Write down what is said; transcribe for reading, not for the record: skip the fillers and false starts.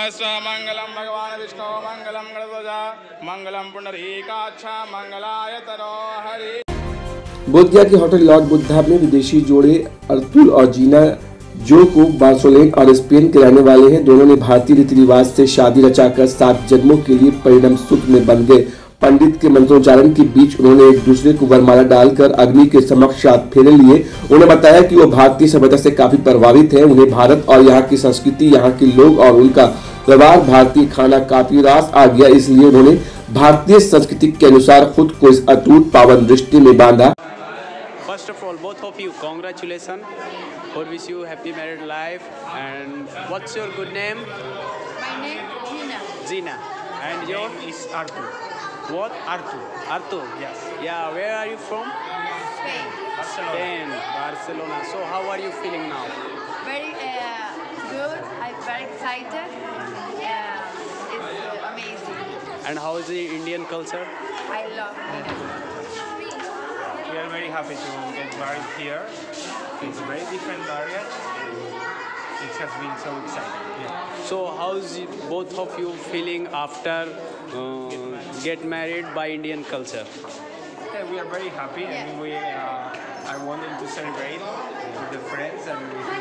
शिवस्य मंगलम भगवान विष्णु मंगलम गणध्वजा मंगलम पुंडरीकाक्षा मंगलायतनो हरि। बोधगया के होटल लॉर्ड बुद्धा में विदेशी जोड़े अतुल और जीना जो को बार्सिलोना और स्पेन के रहने वाले हैं। दोनों ने भारतीय रीति रिवाज से शादी रचाकर 7 जन्मों के लिए परिणम सूत्र में बंध गए। पंडित के मंत्रोच्चारण के बीच उन्होंने एक दूसरे को वरमाला डालकर अग्नि के समक्ष 7 फेरे लिए। उन्होंने बताया कि वो भारतीय सभ्यता से काफी प्रभावित है। उन्हें भारत और यहाँ की संस्कृति, यहाँ के लोग और उनका व्यवहार, भारतीय खाना काफी रास आ गया, इसलिए उन्होंने भारतीय संस्कृति के अनुसार खुद को इस अटूट पावन रिश्ते में बांधा। First of all, both of you, congratulations. For wish you happy married life. And what's your good name? My name Gina. Gina. And your is Arthur. what? Arthur. Arthur. Yes. Yeah. Where are you from? Spain. Barcelona. Spain, Barcelona. So how are you feeling now? Very good. I'm very excited. It's amazing. And how is the Indian culture? I love it. We are very happy to get married here. It's a very different area. It has been so exciting. Yeah. So how's both of you feeling after get married by Indian culture? Yeah, we are very happy. I mean, I wanted to celebrate with the friends and with